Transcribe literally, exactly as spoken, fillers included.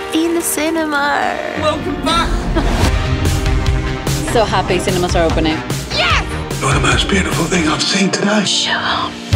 in the cinema. Welcome back. So happy cinemas are opening. Yes! You're the most beautiful thing I've seen today. Shut up.